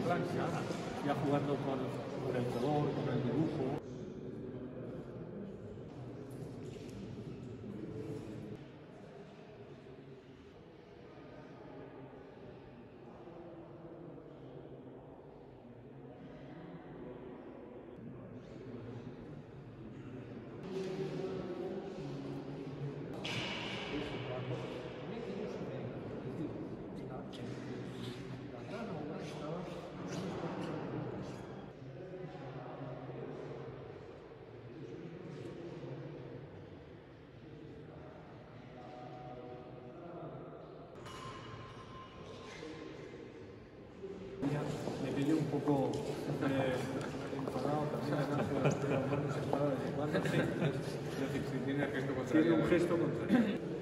plancha, ya jugando con el color, con el dibujo. Me pillé un poco enfadado también, es decir, si tiene gesto contra